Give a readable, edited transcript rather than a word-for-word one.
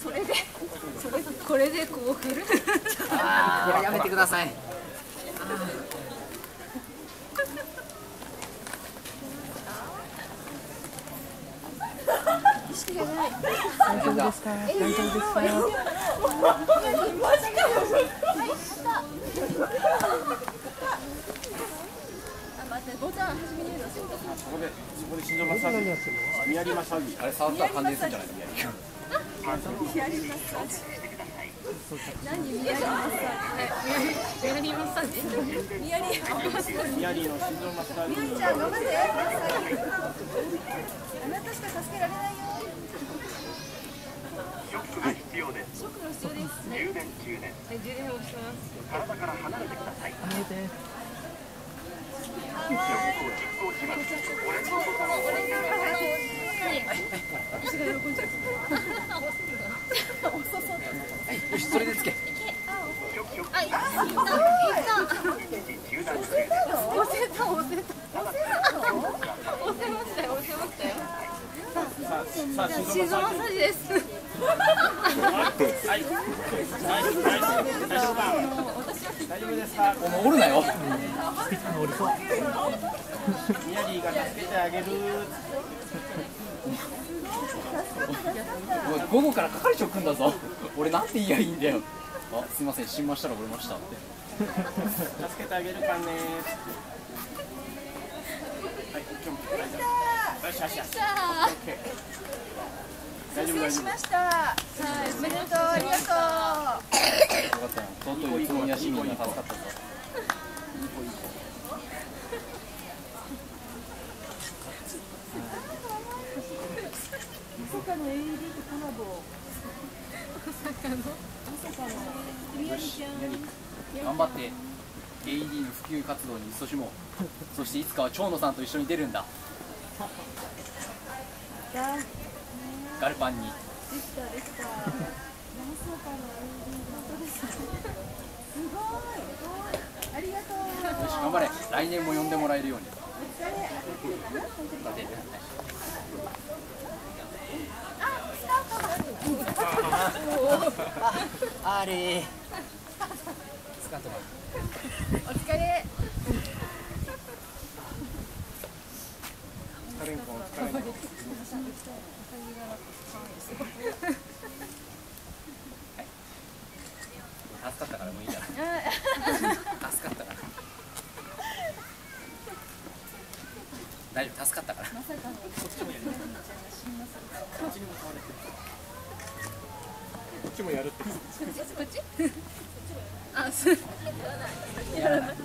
それでこれでこう振る。 ああ、やめてください。 意識がない。 大丈夫ですか。大丈夫ですか。 マジかよ。待って、ボタン始めるの。 そこで心臓マッサージ。ミヤリマッサージ。 あれ触ったら感電するんじゃないの？ ミヤリマッサージ。何ミヤリマッサージ？ミヤリマッサージ？ミヤリの心臓マッサージ。ミヤリちゃん頑張って。あなたしか助けられないよ。 ショックが必要です。 ショックが必要です。 充電。 充電をします。 体から離れてください。 離れて。 ショックを実行します。オレンジボタンを押してください。 私が喜んじゃう。 よし、それでつけ。 あ、いった。 中断中です。 押せた。押せましたよ。 さあ、 心臓マッサージです。 はい。大丈夫ですか。 お前おるなよ。 ミヤリーが助けてあげる。 午後から係長組んだぞ。俺なんて言いやいいんだよ。あ、すみません、新馬したら折れましたって。 助けてあげるかね。はい、今日も大丈夫。よし。大丈夫。 しました。はい、おめでとう。ありがとう。 よかったな。尊い宇都宮市民が助かったぞ。 まさかの AED とコラボ。みやりちゃん。 頑張って AED の普及活動に勤しもう。そしていつかは長野さんと一緒に出るんだ。ガルパンに。 できた。何そうかの AED 本当です。すごい。ありがとう。 よし、頑張れ。来年も呼んでもらえるように。あれ。使ってもらう。 お疲れ。 疲れんこ。 助かったからもういいじゃない。助かったから。大丈夫、助かったから。 まさかの。 こっちもやるって。 こっち？あ、やらない。